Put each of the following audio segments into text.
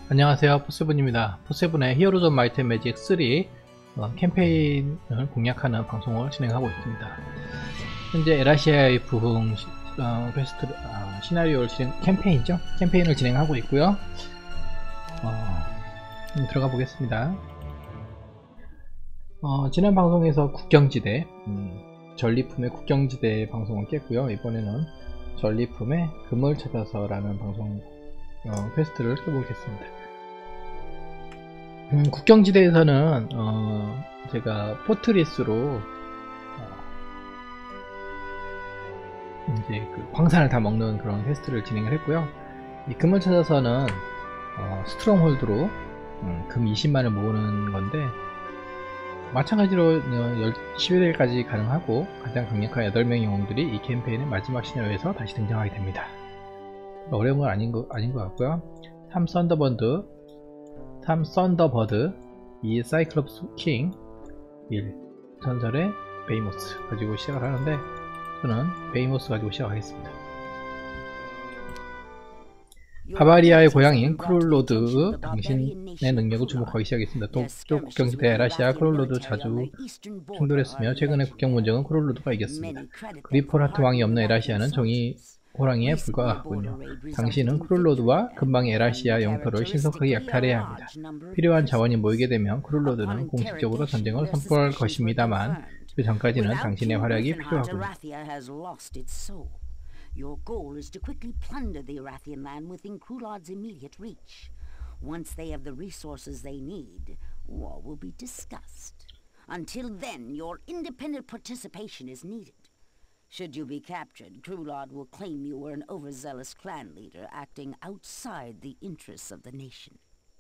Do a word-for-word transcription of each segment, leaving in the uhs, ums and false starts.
안녕하세요, 포세븐입니다. 포세븐의 히어로즈 오브 마이트 앤 매직 삼 어, 캠페인을 공략하는 방송을 진행하고 있습니다. 현재 에라시아의 부흥 시, 어, 퀘스트 어, 시나리오를 진행 캠페인이죠? 캠페인을 진행하고 있고요. 어, 들어가 보겠습니다. 어, 지난 방송에서 국경지대 음, 전리품의 국경지대 방송을 깼고요. 이번에는 전리품의 금을 찾아서라는 방송 어, 퀘스트를 켜보겠습니다. 음, 국경지대에서는 어, 제가 포트리스로 어, 이제 그 광산을 다 먹는 그런 퀘스트를 진행을 했고요. 이 금을 찾아서는 어, 스트롱홀드로 음, 금 이십만을 모으는 건데 마찬가지로 십일 일까지 가능하고 가장 강력한 여덟 명의 영웅들이 이 캠페인의 마지막 시나리오에서 다시 등장하게 됩니다. 어려운 건 아닌 거, 아닌 것 같고요. 삼 썬더버드, 삼 썬더버드, 이 사이클롭스 킹, 일 전설의 베이모스 가지고 시작을 하는데 저는 베이모스 가지고 시작하겠습니다. 바바리아의 고향인 크롤로드, 당신의 능력을 주목하기 시작했습니다. 동쪽 국경지대 에라시아 크롤로드 자주 충돌했으며 최근의 국경 분쟁은 크롤로드가 이겼습니다. 그리포라트 왕이 없는 에라시아는 정의 호랑이에 불과하군요. 당신은 크롤로드와 근방의 에라시아 영토를 신속하게 약탈해야 합니다. 필요한 자원이 모이게 되면 크롤로드는 공식적으로 전쟁을 선포할 것입니다만 그 전까지는 당신의 활약이 필요하군요. Your goal is to quickly plunder the Arathian land within Krulod's immediate reach. Once they have the resources they need, war will be discussed. Until then, your independent participation is needed. Should you be captured, Krulod will claim you were an overzealous clan leader acting outside the interests of the nation.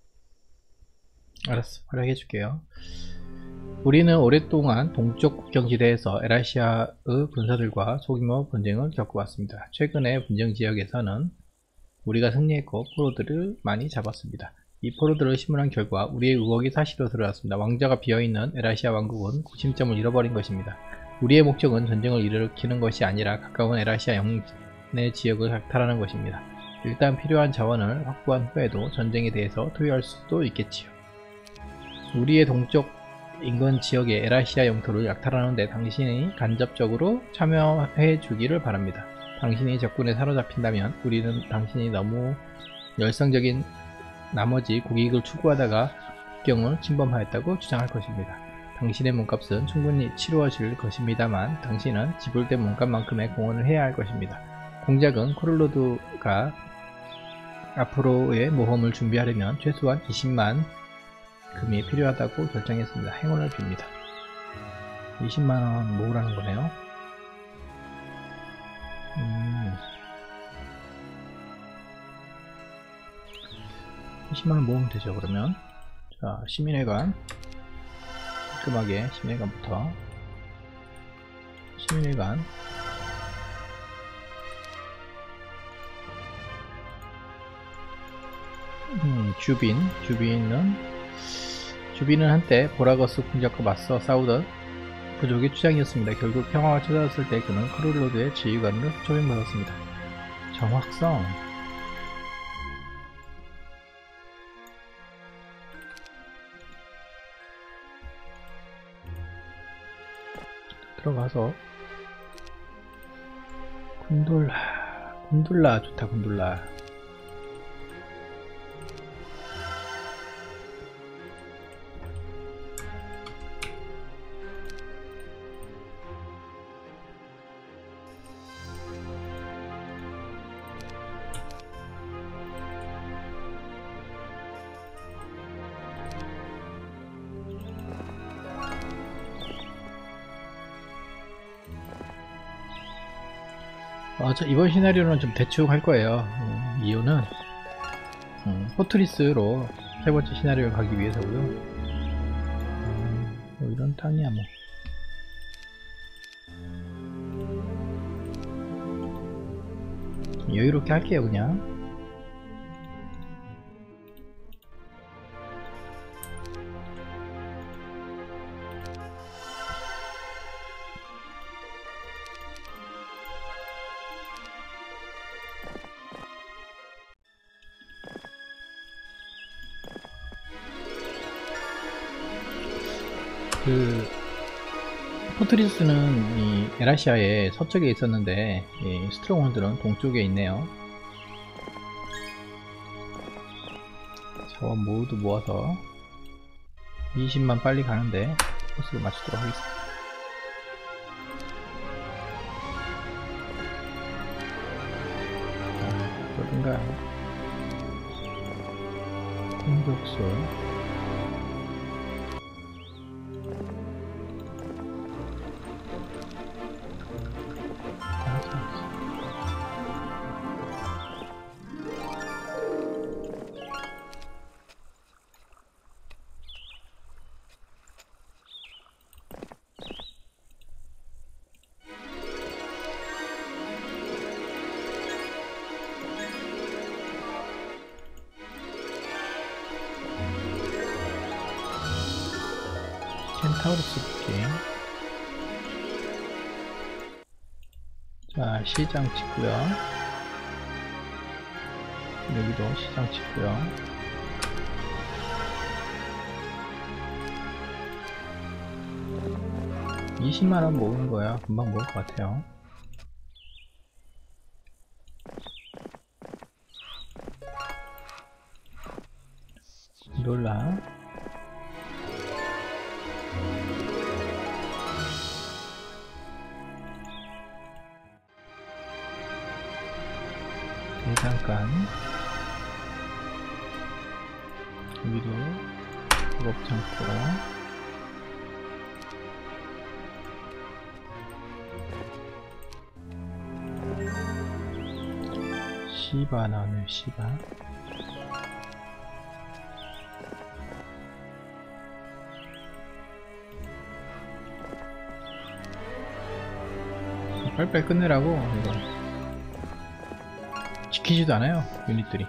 알았어, 활약해줄게요. 우리는 오랫동안 동쪽 국경지대에서 에라시아의 군사들과 소규모 분쟁을 겪어왔습니다. 최근의 분쟁 지역에서는 우리가 승리했고 포로들을 많이 잡았습니다. 이 포로들을 심문한 결과 우리의 의혹이 사실로 드러났습니다. 왕자가 비어있는 에라시아 왕국은 구심점을 잃어버린 것입니다. 우리의 목적은 전쟁을 일으키는 것이 아니라 가까운 에라시아 영내 지역을 약탈하는 것입니다. 일단 필요한 자원을 확보한 후에도 전쟁에 대해서 토의할 수도 있겠지요. 우리의 동쪽 인근 지역의 에라시아 영토를 약탈하는데 당신이 간접적으로 참여해 주기를 바랍니다. 당신이 적군에 사로잡힌다면 우리는 당신이 너무 열성적인 나머지 국익을 추구하다가 국경을 침범하였다고 주장할 것입니다. 당신의 몸값은 충분히 치루어질 것입니다만 당신은 지불된 몸값만큼의 공헌을 해야 할 것입니다. 공작은 크롤로드가 앞으로의 모험을 준비하려면 최소한 이십만 금이 필요하다고 결정했습니다. 행운을 빕니다. 이십만원 모으라는 거네요. 음. 이십만원 모으면 되죠. 그러면 자, 시민회관 깔끔하게 시민회관부터 시민회관 음, 주빈 주빈은 주빈은 한때 보라거스 공작과 맞서 싸우던 부족의 추장이었습니다. 결국 평화가 찾아왔을 때 그는 크롤로드의 지휘관으로 초빙받았습니다. 정확성 들어가서 군돌라 군돌라 좋다. 군돌라 어, 저 이번 시나리오는 좀 대충 할 거예요. 음, 이유는 음, 포트리스로 세 번째 시나리오를 가기 위해서고요. 음, 뭐 이런 땅이야 뭐. 여유롭게 할게요 그냥. 그 포트리스는 이 에라시아의 서쪽에 있었는데 이 스트롱홀드는 동쪽에 있네요. 자원 모두 모아서 이십만 빨리 가는데 코스를 맞추도록 하겠습니다. 자, 어딘가요? 공격수 켄타우로스 볼게. 자, 시장 짓고요. 여기도 시장 짓고요. 이십만원 모으는 거야. 금방 모을 것 같아요. 놀라. 잠깐 여기도 작업창고 시바 나오네요. 시바 빨리빨리 끝내라고. 이거 지키지도 않아요, 유닛들이.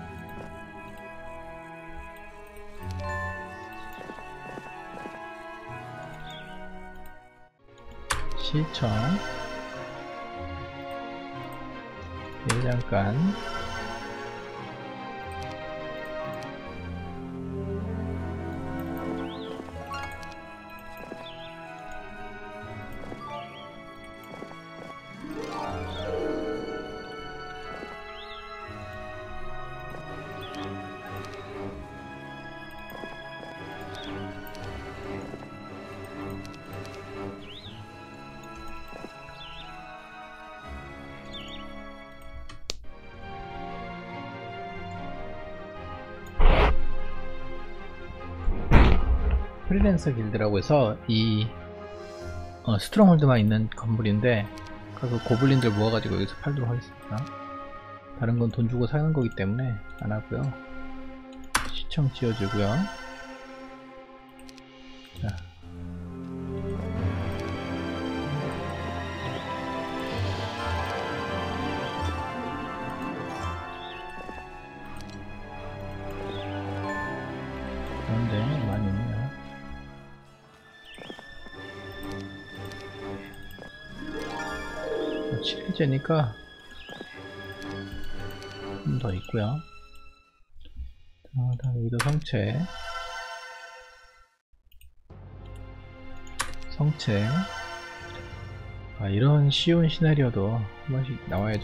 시청 대장간 프리랜서 길드라고 해서 이 어, 스트롱홀드만 있는 건물인데 그 고블린들 모아가지고 여기서 팔도록 하겠습니다. 다른 건 돈 주고 사는 거기 때문에 안 하고요. 시청 지어주고요. 자. 그런데 많이 있네요. 칠 일째니까 좀 더 있고요. 자, 다음 여기도 성체 성체 아, 이런 쉬운 시나리오도 한 번씩 나와야죠.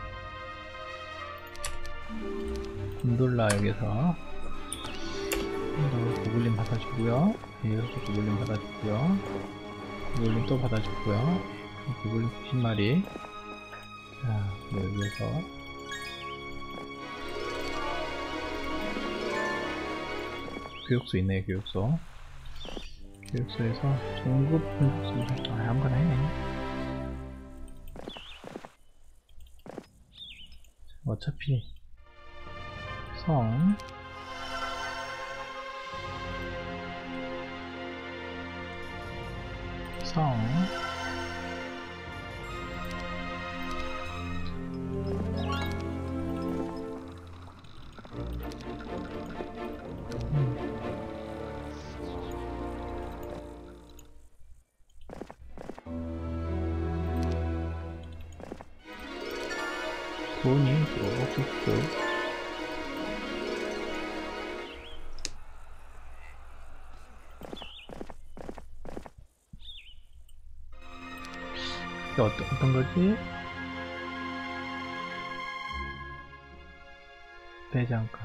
곰돌라 여기서 고블린 받아주고요. 여기서 고블린 받아주고요. 고블린 또 받아주고요. 고블린 구십 마리. 자, 여기에서 교육소 있네요. 교육소 교육소에서 중급 교육소 아, 아무거나 해. 어차피 성 성 돈이 또 이게 어떤, 어떤 거지? 대장가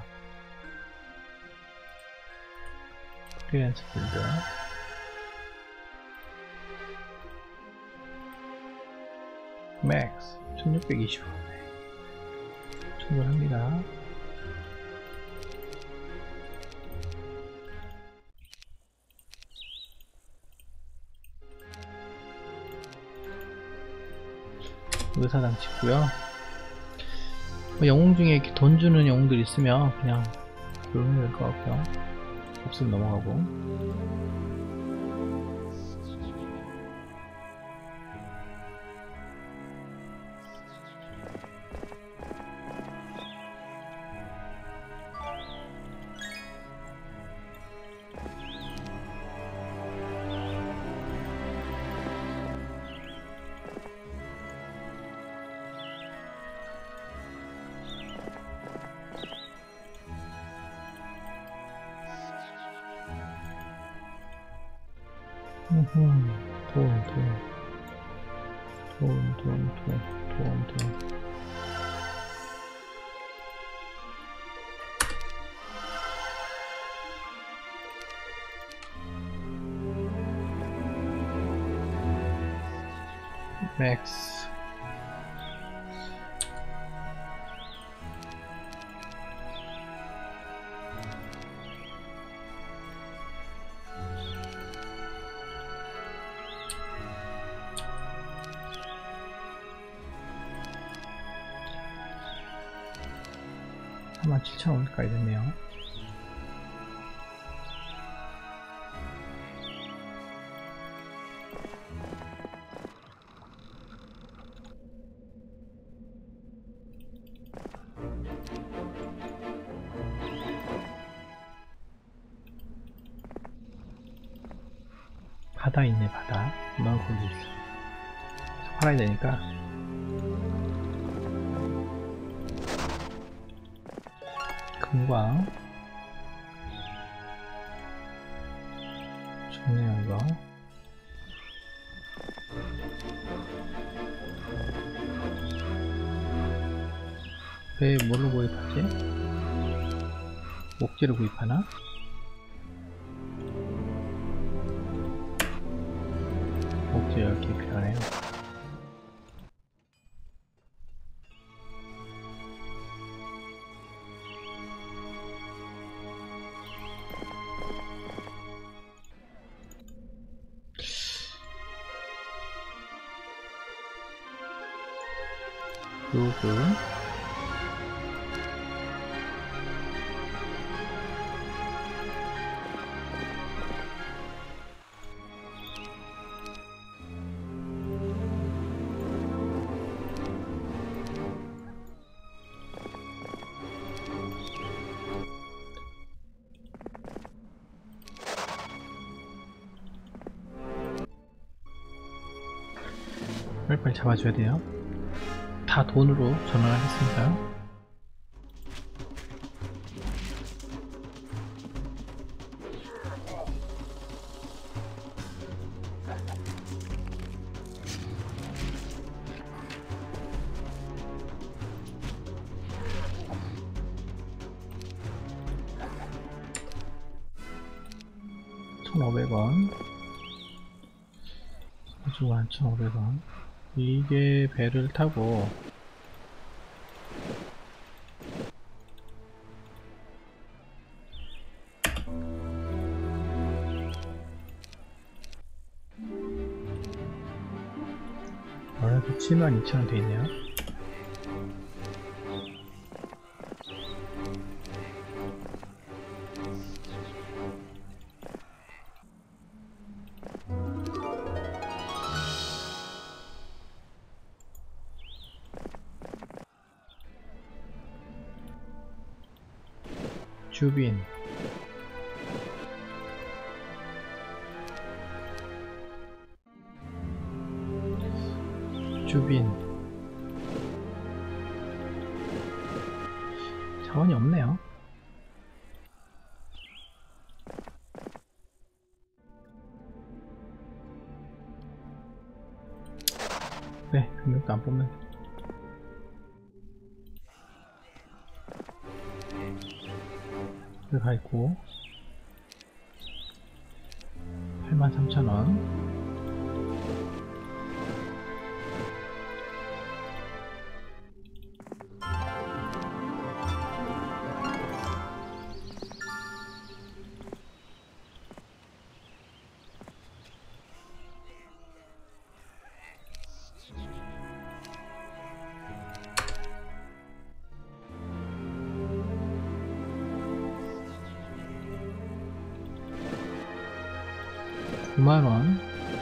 프리랜서 빌드 맥스 천육백이십 원 충분합니다. 의사당 찍고요. 뭐 영웅 중에 이렇게 돈 주는 영웅들 있으면 그냥 그러면 될 것 같고요. 없으면 넘어가고. 돈, 돈, 돈, 돈, 돈, 돈, 돈. 맥스. 사만 칠천 원까지 됐네요. 바다 있네, 바다. 너 거기 있어. 팔아야 되니까. 금광. 좋네요, 이거. 배 뭘로 구입하지? 목재를 구입하나? 목재 열 개 필요하네요. 요그 빨리빨리 잡아줘야 돼요. 다 돈으로 전환하겠습니다. 천오백 원 소주가 천오백 원. 이게 배를 타고 월화도 칠만 이천 원 돼있네요. 주빈 주빈 자원이 없네요. 이것도 안 뽑는. 여기 가있고 팔만 삼천 원. 구만 원.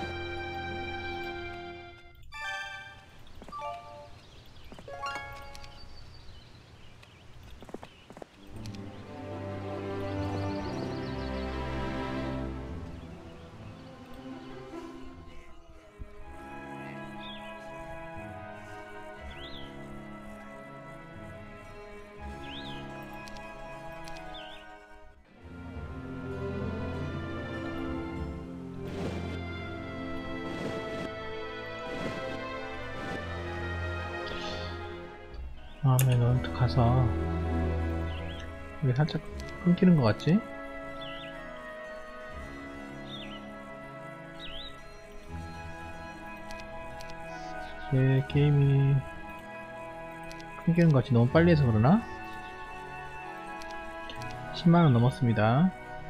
다음에는 가서 여기 살짝 끊기는 것 같지? 제 게임이 끊기는 것 같이 너무 빨리 해서 그러나? 십만 원 넘었습니다.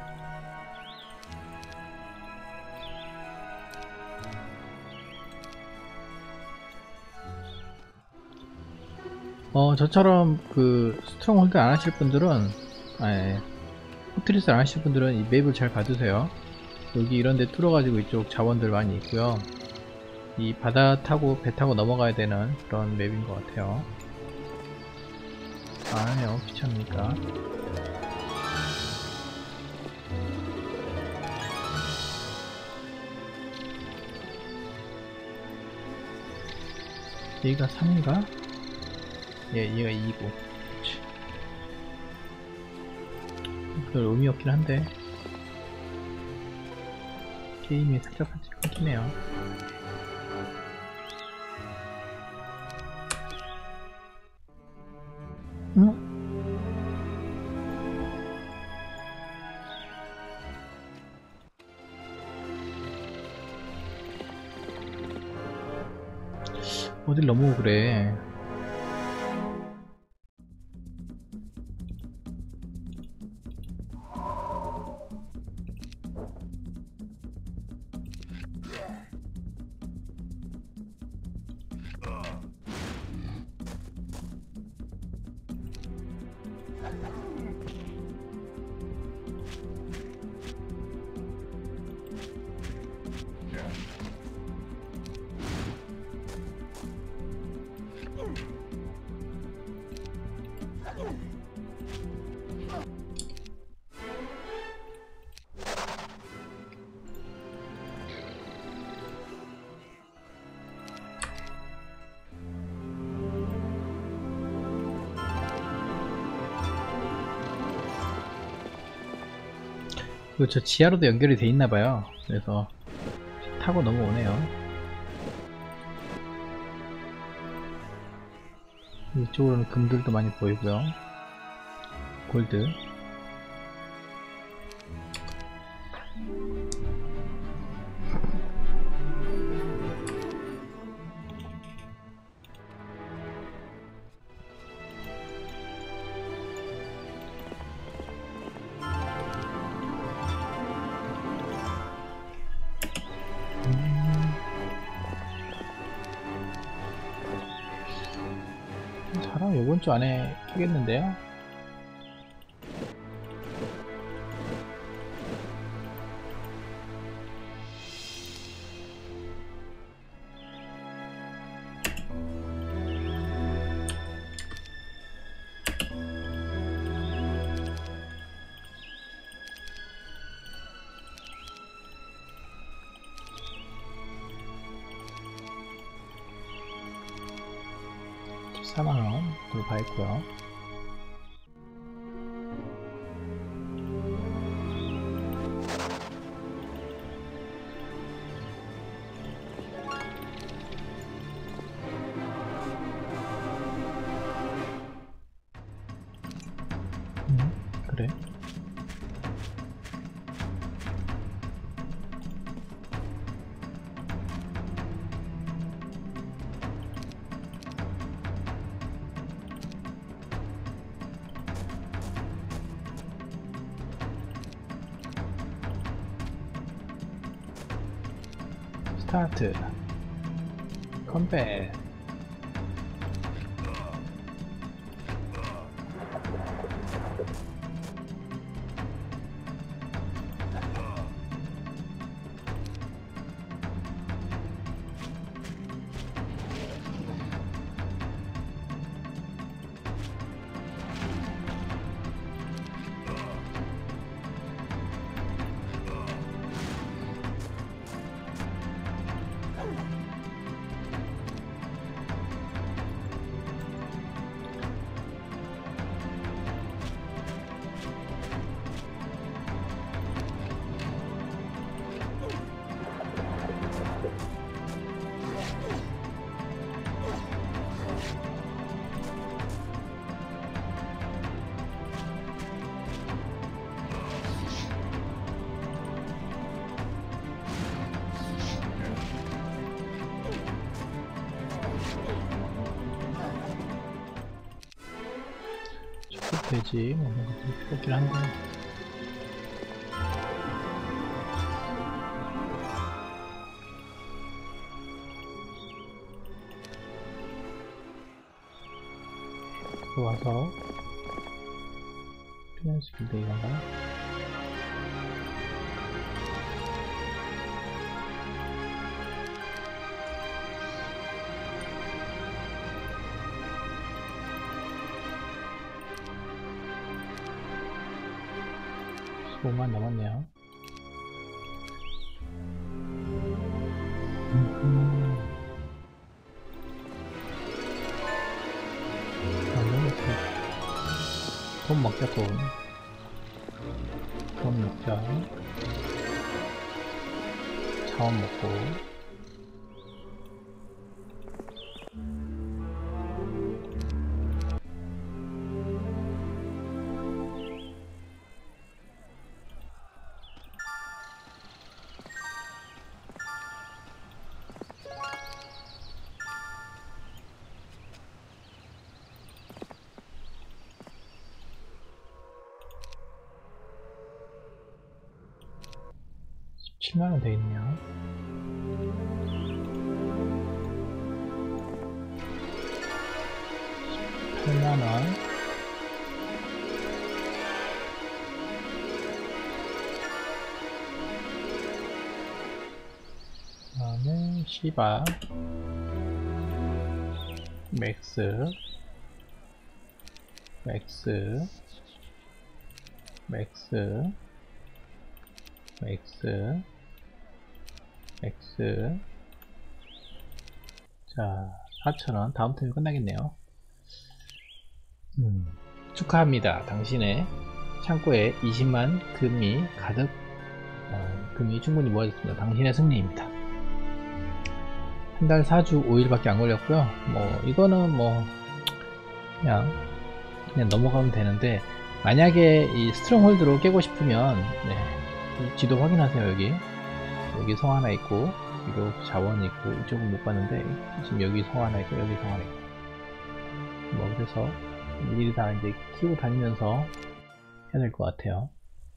어, 저처럼 그 스트롱홀드 안 하실 분들은, 아, 포트리스 안 하실 분들은 이 맵을 잘 봐두세요. 여기 이런데 뚫어가지고 이쪽 자원들 많이 있고요. 이 바다 타고 배 타고 넘어가야 되는 그런 맵인 것 같아요. 아니요, 귀찮으니까. 얘가 삼인가? 예, 얘가 이고. 별 의미 없긴 한데 게임이 살짝 살짝 끊기네요. 응? 어딜 넘어오고 그래. 그리고 저 지하로도 연결이 돼 있나봐요. 그래서 타고 넘어오네요. 이쪽으로는 금들도 많이 보이고요. 골드. 사람 요번 주 안에 키겠는데요? 사만 원 들어가 있고요. 그래? 스타트 컴뱃. 되지 먹는 것도 필요하긴 한데. 와서 피난스 빌드 이건가? 십오만 남았네요. 돈 먹자. 돈 돈 먹자. 자원 먹고. 십칠만원 돼있네요. 십팔만원. 그 다음에 시바 맥스 맥스 맥스 X X. 자, 사천원. 다음 턴이 끝나겠네요. 음, 축하합니다. 당신의 창고에 이십만 금이 가득 어, 금이 충분히 모아졌습니다. 당신의 승리입니다. 한 달 사 주 오 일밖에 안 걸렸고요. 뭐 이거는 뭐 그냥 그냥 넘어가면 되는데, 만약에 이 스트롱홀드로 깨고 싶으면 네, 지도 확인하세요. 여기 여기 성 하나 있고, 이쪽 자원 있고, 이쪽은 못 봤는데 지금 여기 성 하나 있고, 여기 성 하나 있고, 뭐 그래서 일일이 다 이제 키우고 다니면서 해야 될 것 같아요.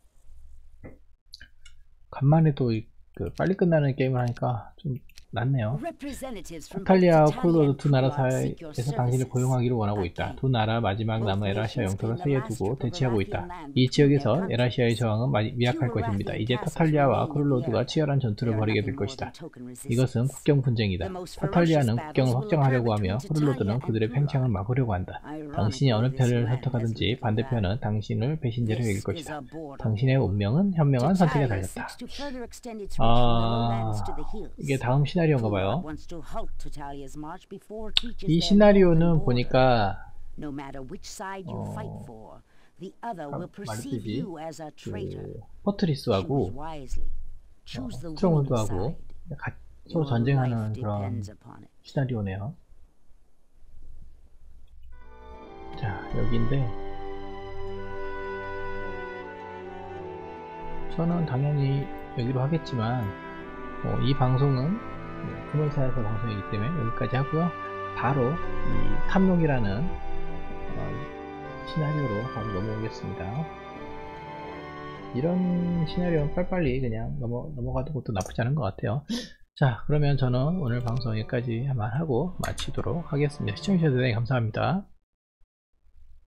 간만에 또 그 빨리 끝나는 게임을 하니까 좀 낫네요. 타탈리아와 콜로드 두 나라 사이에서 당신을 고용하기를 원하고 있다. 두 나라 마지막 남은 에라시아 영토를 사이에 두고 대치하고 있다. 이 지역에서 에라시아의 저항은 미약할 것입니다. 이제 타탈리아와 콜로드가 치열한 전투를 벌이게 될 것이다. 이것은 국경 분쟁이다. 타탈리아는 국경을 확정하려고 하며 콜로드는 그들의 팽창을 막으려고 한다. 당신이 어느 편을 선택하든지 반대편은 당신을 배신자로 여길 것이다. 당신의 운명은 현명한 선택에 달렸다. 아... 이게 다음 시나리오인가봐요. 이 시나리오는 보니까 어... 말했듯이 그 포트리스하고 어, 스트롱홀드하고 서로 전쟁하는 그런 시나리오네요. 자, 여기인데 저는 당연히 여기로 하겠지만 어, 이 방송은 금을 찾아서 방송이기 때문에 여기까지 하고요. 바로 이 탐욕이라는 어, 시나리오로 바로 넘어오겠습니다. 이런 시나리오는 빨리빨리 그냥 넘어, 넘어가도 것도 나쁘지 않은 것 같아요. 자, 그러면 저는 오늘 방송 여기까지 한번 하고 마치도록 하겠습니다. 시청해주셔서 대단히 감사합니다.